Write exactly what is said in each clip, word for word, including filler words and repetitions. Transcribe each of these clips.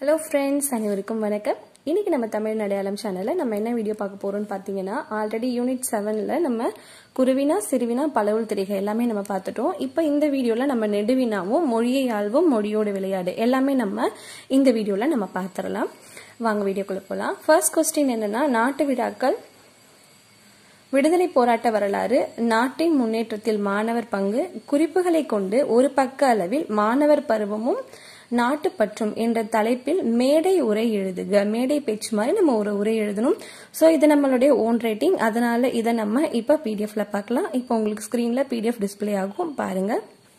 Hello friends, அனைவருக்கும் வணக்கம். இன்னைக்கு நம்ம தமிழ் நடையாளம் சேனல்ல நம்ம என்ன வீடியோ பார்க்க போறோம்னு பாத்தீங்கன்னா ஆல்ரெடி யூனிட் seven ல நம்ம குருவினா சிறுவினா பலவுள் திரிகை எல்லாமே நம்ம பார்த்துட்டோம். இப்போ இந்த வீடியோல நம்ம நெடுவினாவும் மொழியை ஆள்வோம் மொழியோட விளையாடு எல்லாமே நம்ம இந்த வீடியோல நம்ம பார்த்தறலாம். வாங்க வீடியோக்குள்ள போலாம். ஃபர்ஸ்ட் क्वेश्चन என்னன்னா நாட்டு விழாக்கள் விடுதலை போராட்ட வரலாறு நாட்டின் முன்னேற்றத்தில் மாணவர் பங்கு குறிப்புகளை கொண்டு ஒரு பக்க அளவில் மாணவர் பருவமும் நாட்டு பற்றும் என்ற தலைப்பில் மேடை உரை எழுதுக. மேடை பேச்சு மாதிரி நம்ம ஒரு உரை எழுதணும். சோ இது நம்மளுடைய ஓன் ரைட்டிங். அதனால இதை நம்ம இப்ப பிடிஎஃப்ல பார்க்கலாம். இப்போ உங்களுக்கு ஸ்கிரீன்ல பிடிஎஃப் டிஸ்ப்ளே ஆகும் பாருங்க.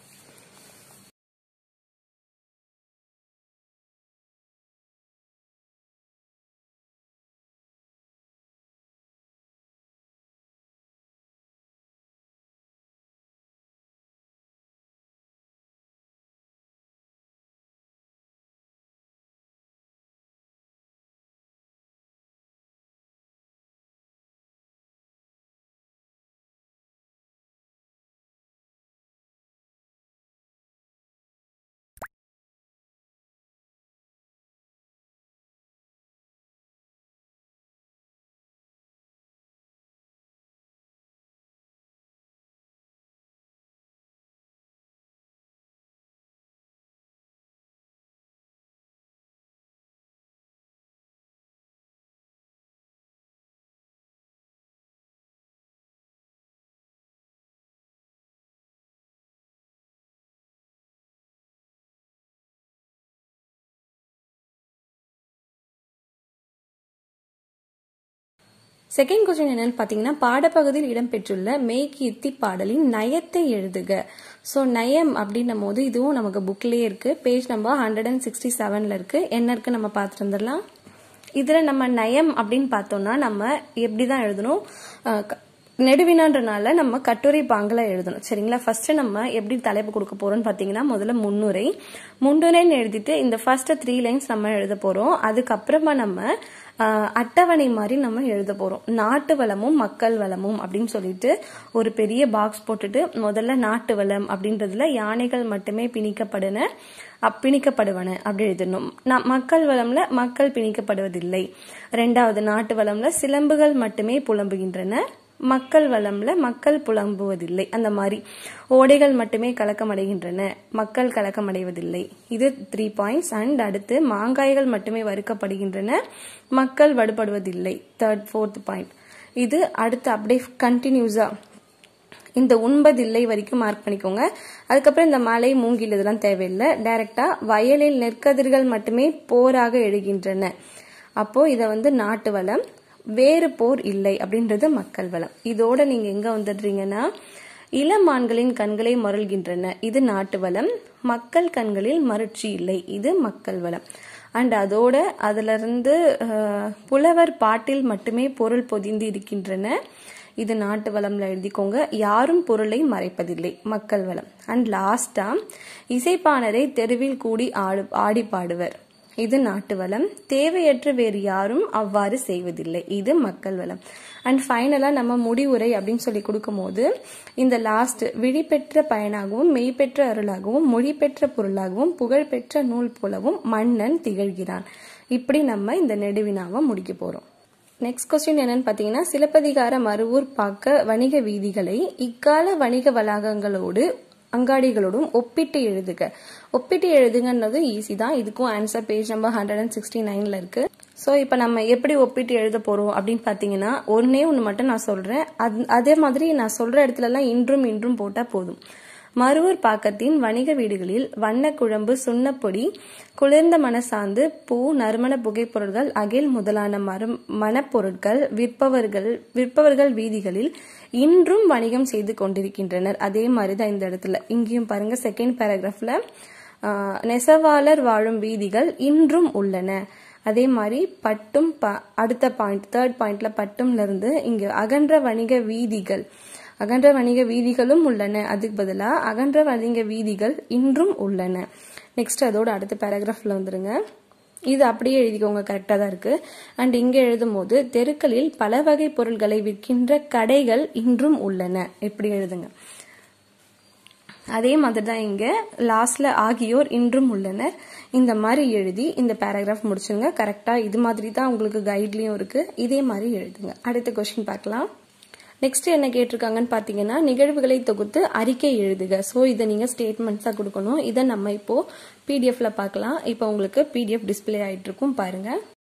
செகண்ட் क्वेश्चन என்னன்னு பாத்தீங்கன்னா பாடப்பகுதியில் இடம்பெற்றுள்ள மெய்கீர்த்தி பாடலின் நயத்தை எழுதுக. சோ நயம் அப்படின்னும் போது இதுவும் நமக்கு புக்லயே இருக்கு. பேஜ் நம்பர் one sixty-seven ல இருக்கு. என்ன இருக்கு நம்ம பார்த்துட்டு வந்துடலாம். இதுல நம்ம நயம் அப்படின்னு பார்த்தோம்னா நம்ம எப்படிதான் எழுதணும், நெடுவினான்றனால நம்ம கட்டுரை பாங்கல எழுதணும். சரிங்களா? ஃபர்ஸ்ட் நம்ம எப்படி தலைப்பு கொடுக்க போறோம்னு பாத்தீங்கன்னா முதல்ல முன்னுரை முன்னுரைன்னு எழுதிட்டு இந்த ஃபர்ஸ்ட் த்ரீ லைன்ஸ் நம்ம எழுத போறோம். அதுக்கப்புறமா நம்ம அட்டவணை மாதிரி நம்ம எழுத போறோம். நாட்டு வளமும் மக்கள் வளமும் அப்படின்னு சொல்லிட்டு ஒரு பெரிய பாக்ஸ் போட்டுட்டு முதல்ல நாட்டு வளம் அப்படின்றதுல யானைகள் மட்டுமே பிணிக்கப்படுன பிணிக்கப்படுவன அப்படி எழுதணும். மக்கள் வளம்ல மக்கள் பிணிக்கப்படுவதில்லை. ரெண்டாவது நாட்டு வளம்ல சிலம்புகள் மட்டுமே புலம்புகின்றன, மக்கள் வளம்ல மக்கள் புலம்புவதில்லை. அந்த மாதிரி ஓடைகள் மட்டுமே கலக்கமடைகின்றன, மக்கள் கலக்கமடைவதில்லை. இது த்ரீ பாயிண்ட்ஸ். அண்ட் அடுத்து மாங்காய்கள் மட்டுமே வறுக்கப்படுகின்றன, மக்கள் வடுபடுவதில்லை. Third fourth point. இது அடுத்து அப்படியே கண்டினியூஸா இந்த உண்பதில்லை வரைக்கும் மார்க் பண்ணிக்கோங்க. அதுக்கப்புறம் இந்த மலை மூங்கில் இதெல்லாம் தேவையில்லை. டைரக்டா வயலில் நெற்கதிர்கள் மட்டுமே போராக எழுகின்றன. அப்போ இத வந்து நாட்டு வளம், வேறு போர் இல்லை அப்படின்றது மக்கள் வளம். இதோட நீங்க எங்க வந்துடுறீங்கன்னா இளமான்களின் கண்களை மருள்கின்றன, இது நாட்டு வளம். மக்கள் கண்களில் மருட்சி இல்லை, இது மக்கள் வளம். அண்ட் அதோட அதுல இருந்து புலவர் பாட்டில் மட்டுமே பொருள் பொதிந்து இருக்கின்றன, இது நாட்டு வளம்ல எழுதிக்கோங்க. யாரும் பொருளை மறைப்பதில்லை, மக்கள் வளம். அண்ட் லாஸ்டா இசைப்பாணரை தெருவில் கூடி ஆடு ஆடி பாடுவர், இது நாட்டு வளம். தேவையற்ற வேறு யாரும் அவ்வாறு செய்வதில்லை, இது மக்கள் வளம். அண்ட் ஃபைனலா நம்ம முடிவுரை அப்படின்னு சொல்லி கொடுக்கும் போது இந்த லாஸ்ட் விழி பெற்ற பயனாகவும் மெய் பெற்ற அருளாகவும் மொழி பெற்ற பொருளாகவும் புகழ் பெற்ற நூல் போலவும் மன்னன் திகழ்கிறான். இப்படி நம்ம இந்த நெடுவினாவை முடிக்க போறோம். நெக்ஸ்ட் क्वेश्चन என்னன்னு பாத்தீங்கன்னா சிலப்பதிகார மருவூர் பாக்க வணிக வீதிகளை இக்கால வணிக வளாகங்களோடு அங்காடிகளோடும் ஒப்பிட்டு எழுதுக. ஒப்பிட்டு எழுதுங்கன்றது ஈஸி தான். இதுக்கும் answer page number one sixty-nine ல இருக்கு. சோ இப்ப நம்ம எப்படி ஒப்பிட்டு எழுத போறோம் அப்படின்னு பாத்தீங்கன்னா ஒன்னே ஒண்ணு மட்டும் நான் சொல்றேன். அதே மாதிரி நான் சொல்ற இடத்துல எல்லாம் இன்றும் இன்றும் போட்டா போதும். மருவூர் பாக்கத்தின் வணிக வீடுகளில் வண்ண குழம்பு சுண்ணப்பொடி குளிர்ந்த மனசாந்து பூ நறுமண புகைப்பொருட்கள் அகில் முதலான மரம் மணப்பொருட்கள் விற்பவர்கள் விற்பவர்கள் வீதிகளில் இன்றும் வணிகம் செய்து கொண்டிருக்கின்றனர். அதே மாதிரிதான் இந்த இடத்துல இங்கேயும் பாருங்க. செகண்ட் பேராகிராஃப்ல நெசவாளர் வாழும் வீதிகள் இன்றும் உள்ளன. அதே மாதிரி பட்டும் அடுத்த பாயிண்ட் தேர்ட் பாயிண்ட்ல பட்டும்ல இருந்து இங்க அகன்ற வணிக வீதிகள் அகன்ற வணிக வீதிகளும் உள்ளன, அதுக்கு பதிலா அகன்ற வணிக வீதிகள் இன்றும் உள்ளன. நெக்ஸ்ட் அதோட அடுத்த பேராகிராஃப்ல வந்துருங்க. இது அப்படியே எழுதிக்கோங்க, கரெக்டா தான் இருக்கு. அண்ட் இங்க எழுதும் போது தெருக்களில் பல வகை பொருட்களை விற்கின்ற கடைகள் இன்றும் உள்ளன, எப்படி எழுதுங்க. அதே மாதிரி தான் இங்க லாஸ்ட்ல ஆகியோர் இன்றும் உள்ளனர் இந்த மாதிரி எழுதி இந்த பேராகிராஃப் முடிச்சுங்க. கரெக்டா இது மாதிரி தான் உங்களுக்கு கைட்லயும் இருக்கு, இதே மாதிரி எழுதுங்க. அடுத்த கொஸ்டின் பார்க்கலாம். நெக்ஸ்ட் என்ன கேட்டிருக்காங்கன்னு பாத்தீங்கன்னா, நிகழ்வுகளை தொகுத்து அறிக்கை எழுதுக. ஸோ இதை நீங்க ஸ்டேட்மெண்ட்ஸா கொடுக்கணும். இதை நம்ம இப்போ பிடிஎஃப்ல பார்க்கலாம். இப்போ உங்களுக்கு பிடிஎஃப் டிஸ்பிளே ஆயிட்டு இருக்கும் பாருங்க.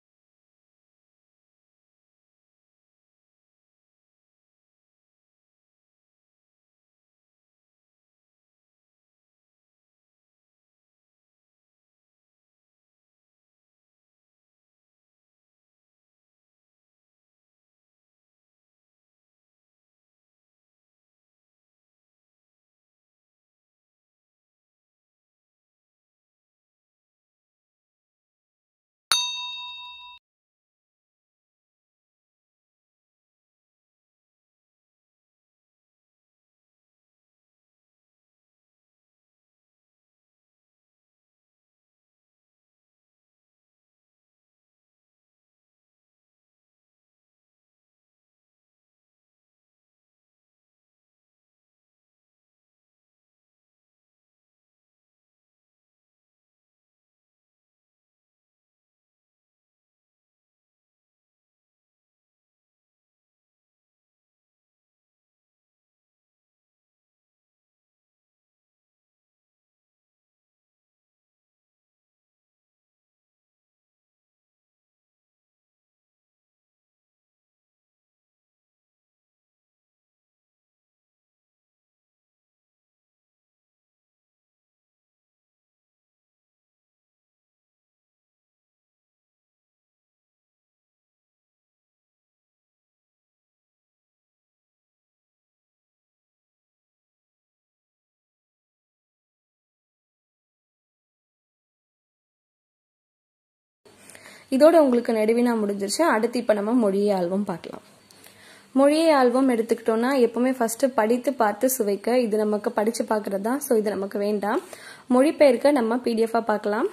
இதோட உங்களுக்கு நெடுவினா முடிஞ்சிருச்சு. அடுத்து இப்ப நம்ம மொழியை ஆல்பம் பார்க்கலாம். மொழியை ஆல்பம் எடுத்துக்கிட்டோம்னா எப்பவுமே ஃபர்ஸ்ட் படித்து பார்த்து சுவைக்க, இது நமக்கு படிச்சு பார்க்கறது தான். ஸோ இது நமக்கு வேண்டாம். மொழிபெயர்க்க நம்ம பிடிஎஃபா பார்க்கலாம்.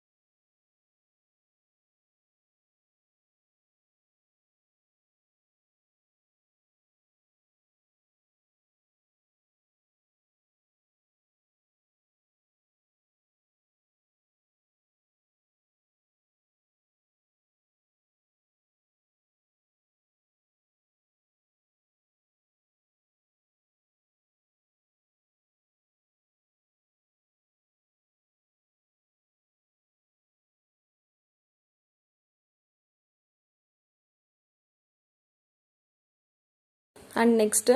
அண்ட் நெக்ஸ்ட்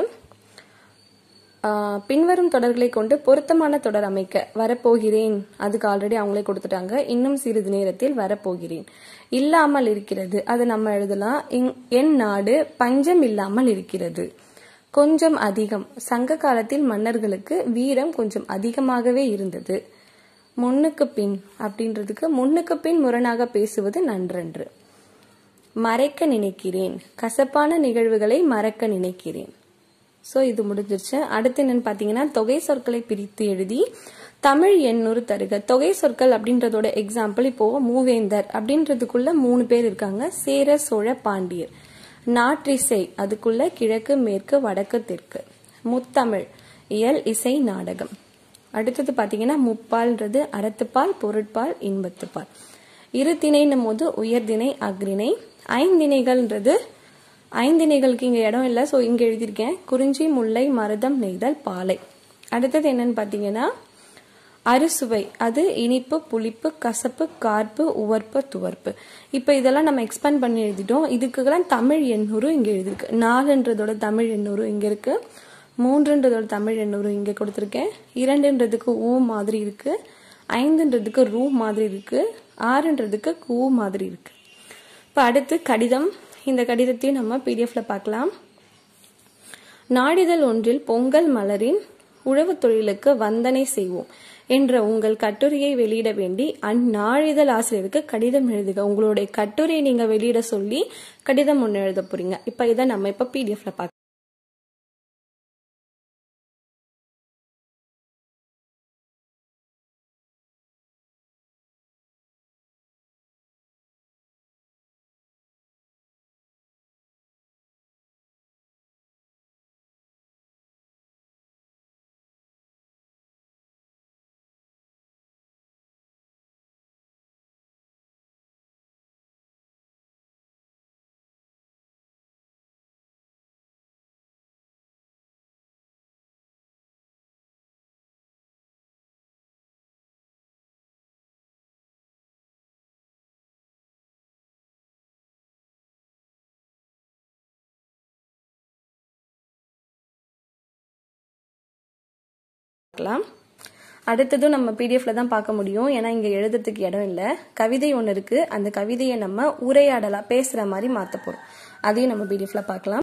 பின்வரும் தொடர்களை கொண்டு பொருத்தமான தொடர் அமைக்க. வரப்போகிறேன், அதுக்கு ஆல்ரெடி அவங்களே கொடுத்துட்டாங்க. இன்னும் சிறிது நேரத்தில் வரப்போகிறேன். இல்லாமல் இருக்கிறது, அது நம்ம எழுதலாம். என் நாடு பஞ்சம் இல்லாமல் இருக்கிறது. கொஞ்சம் அதிகம், சங்க காலத்தில் மன்னர்களுக்கு வீரம் கொஞ்சம் அதிகமாகவே இருந்தது. முன்னுக்கு பின் அப்படின்றதுக்கு முன்னுக்கு பின் முரணாக பேசுவது நன்றன்று. மறைக்க நினைக்கிறேன், கசப்பான நிகழ்வுகளை மறக்க நினைக்கிறேன். ஸோ இது முடிஞ்சிருச்சு. அடுத்து என்னன்னு பாத்தீங்கன்னா, தொகை சொற்களை பிரித்து எழுதி தமிழ் எண்ணூறு தருக. தொகை சொற்கள் அப்படின்றதோட எக்ஸாம்பிள் இப்போ மூவேந்தர் அப்படின்றதுக்குள்ள மூணு பேர் இருக்காங்க. சேர சோழ பாண்டியர். நாற்றிசை, அதுக்குள்ள கிழக்கு மேற்கு வடக்கு தெற்கு. முத்தமிழ், இயல் இசை நாடகம். அடுத்தது பாத்தீங்கன்னா முப்பால்ன்றது அறத்துப்பால் பொருட்பால் இன்பத்துப்பால். இரு திணைன்னும் போது உயர்திணை அக்ரிணை. ஐந்திணைகள்ன்றது ஐந்திணைகளுக்கு இங்க இடம் இல்லை, ஸோ இங்க எழுதியிருக்கேன். குறிஞ்சி முல்லை மருதம் நெய்தல் பாலை. அடுத்தது என்னன்னு பாத்தீங்கன்னா அறுசுவை, அது இனிப்பு புளிப்பு கசப்பு கார்ப்பு உவர்ப்பு துவர்ப்பு. இப்ப இதெல்லாம் நம்ம எக்ஸ்பேண்ட் பண்ணி எழுதிட்டோம். இதுக்கெல்லாம் தமிழ் எண்ணூறு இங்க எழுதிருக்கு. நாலுன்றதோட தமிழ் எண்ணூறு இங்க இருக்கு. மூன்றுன்றதோட தமிழ் எண்ணூறு இங்க கொடுத்துருக்கேன். இரண்டுன்றதுக்கு ஊ மாதிரி இருக்கு. ஐந்துன்றதுக்கு ரூ மாதிரி இருக்கு. ஆறுன்றதுக்கு கூ மாதிரி இருக்கு. இப்ப அடுத்து கடிதம். இந்த கடிதத்தையும் நம்ம பிடிஎஃப்ல பார்க்கலாம். நாடிதழ் ஒன்றில் பொங்கல் மலரின் உழவு தொழிலுக்கு வந்தனை செய்வோம் என்ற உங்கள் கட்டுரையை வெளியிட வேண்டி அந்நாளிதழ் ஆசிரியருக்கு கடிதம் எழுதுக. உங்களுடைய கட்டுரையை நீங்க வெளியிட சொல்லி கடிதம் ஒண்ணு எழுத போறீங்க. இப்ப இதை நம்ம இப்ப பிடிஎஃப்ல பார்க்கலாம். பார்க்கலாம். அடுத்ததும் நம்ம பிடிஎஃப்ல தான் பார்க்க முடியும், ஏன்னா இங்க எழுதுறதுக்கு இடம் இல்லை. கவிதை ஒன்று இருக்கு, அந்த கவிதையை நம்ம உரையாடலா பேசுற மாதிரி மாற்ற போறோம். அதையும் நம்ம பிடிஎஃப்ல பார்க்கலாம்.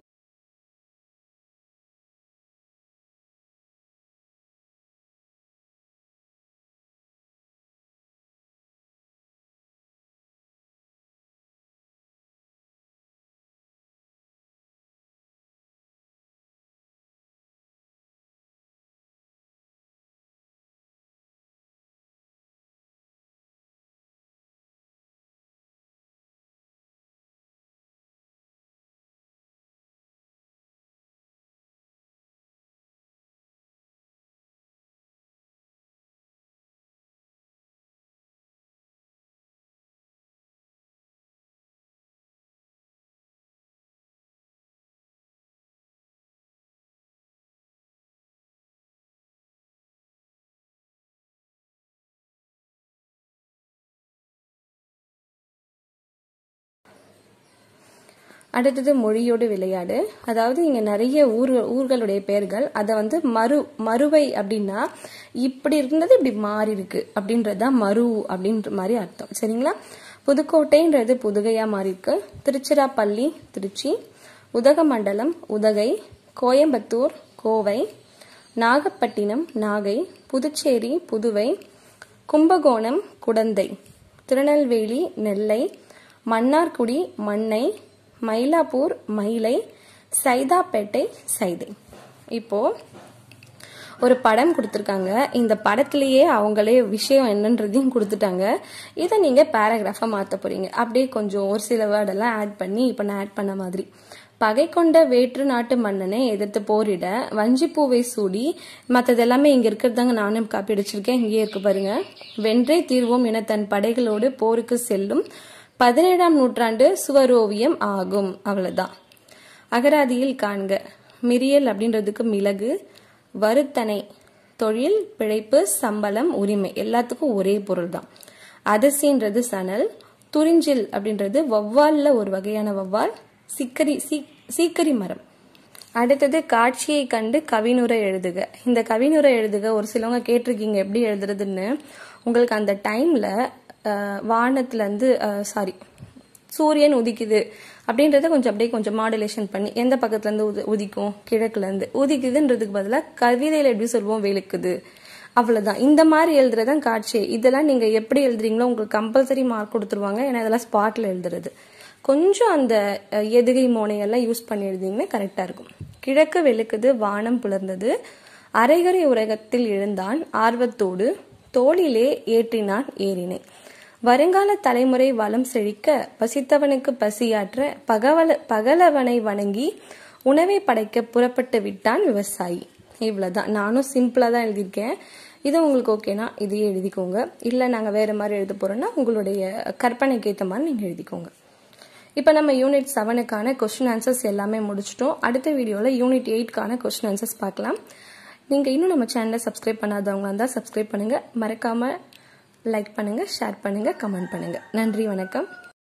அடுத்தது மொழியோடு விளையாடு. அதாவது இங்க நிறைய ஊர் ஊர்களுடைய பெயர்கள், அதை வந்து மறு மறுவை அப்படின்னா இப்படி இருந்தது இப்படி மாறி இருக்கு அப்படின்றதுதான் மறு அப்படின்ற மாதிரி அர்த்தம். சரிங்களா? புதுக்கோட்டைன்றது புதுகையா மாறி இருக்கு. திருச்சிராப்பள்ளி திருச்சி, உதகமண்டலம் உதகை, கோயம்புத்தூர் கோவை, நாகப்பட்டினம் நாகை, புதுச்சேரி புதுவை, கும்பகோணம் குடந்தை, திருநெல்வேலி நெல்லை, மன்னார்குடி மண்ணை, மயிலாப்பூர் மயிலை, சைதாப்பேட்டை சைதை. இப்போ ஒரு படம் கொடுத்துருக்காங்க, இந்த படத்திலேயே அவங்களே விஷயம் என்னன்றதையும் கொடுத்துட்டாங்க. இதை நீங்க பேராகிராஃபா மாத்த போறீங்க. அப்படியே கொஞ்சம் ஒரு சில வேர்டெல்லாம் ஆட் பண்ணி இப்ப நான் ஆட் பண்ண மாதிரி, பகை கொண்ட வேற்று நாட்டு மன்னனை எதிர்த்து போரிட வஞ்சிப்பூவை சூடி, மற்றது எல்லாமே இங்க இருக்கிறதாங்க, நானும் காப்பி அடிச்சிருக்கேன், இங்கே இருக்கு பாருங்க. வென்றே தீர்வோம் என தன் படைகளோடு போருக்கு செல்லும் பதினேழாம் நூற்றாண்டு சுவரோவியம் ஆகும். அவ்வளவுதான். அகராதியில் காண்க. மிரியல் அப்படின்றதுக்கு மிளகு, வருத்தனை தொழில், பிழைப்பு, சம்பளம், உரிமை, எல்லாத்துக்கும் ஒரே பொருள் தான். அதிர்சின்றது சணல், துறிஞ்சில் அப்படின்றது வௌவால்ல ஒரு வகையான வௌவால், சிக்கரி சீக்கரி மரம். அடுத்தது காட்சியை கண்டு கவினுரை எழுதுக. இந்த கவினுரை எழுதுக ஒரு சிலவங்க கேட்டிருக்கீங்க எப்படி எழுதுறதுன்னு. உங்களுக்கு அந்த டைம்ல வானத்துல இருந்து சாரி சூரியன் உதிக்குது அப்படின்றத கொஞ்சம் அப்படியே கொஞ்சம் மாடுலேஷன் பண்ணி, எந்த பக்கத்துல இருந்து உதிக்கும், கிழக்குல இருந்து உதிக்குதுன்றதுக்கு பதிலாக கவிதையில எப்படி சொல்லுவோம், வெளுக்குது, அவ்வளவுதான். இந்த மாதிரி எழுதுறதான் காட்சி. இதெல்லாம் நீங்க எப்படி எழுதுறீங்களோ உங்களுக்கு கம்பல்சரி மார்க் கொடுத்துருவாங்க, ஏன்னா இதெல்லாம் ஸ்பாட்ல எழுதுறது. கொஞ்சம் அந்த எதுகை மோனையெல்லாம் யூஸ் பண்ணி எழுதிங்கன்னா கரெக்டா இருக்கும். கிழக்கு வெளுக்குது, வானம் புலர்ந்தது, அரைகரை உலகத்தில் எழுந்தான் ஆர்வத்தோடு, தோளிலே ஏற்றினான் ஏறினை, வருங்கால தலைமுறை வளம் செழிக்க பசித்தவனுக்கு பசியாற்ற பகவல பகலவனை வணங்கி உணவை படைக்க புறப்பட்டு விட்டான் விவசாயி. இவ்வளவுதான். நானும் சிம்பிளா தான் எழுதியிருக்கேன். இது உங்களுக்கு ஓகேனா இதையே எழுதிக்கோங்க. இல்ல நாங்க வேற மாதிரி எழுத போறோம்னா உங்களுடைய கற்பனைக்கு ஏற்ற மாதிரி நீங்க எழுதிக்கோங்க. இப்ப நம்ம யூனிட் செவனுக்கான கொஸ்டின் ஆன்சர்ஸ் எல்லாமே முடிச்சிட்டோம். அடுத்த வீடியோல யூனிட் எயிட்கான கொஸ்டின் ஆன்சர்ஸ் பார்க்கலாம். நீங்க இன்னும் நம்ம சேனலை சப்ஸ்கிரைப் பண்ணாதவங்க இருந்தா சப்ஸ்கிரைப் பண்ணுங்க. மறக்காம லைக் பண்ணுங்க, ஷேர் பண்ணுங்க, கமெண்ட் பண்ணுங்க. நன்றி, வணக்கம்.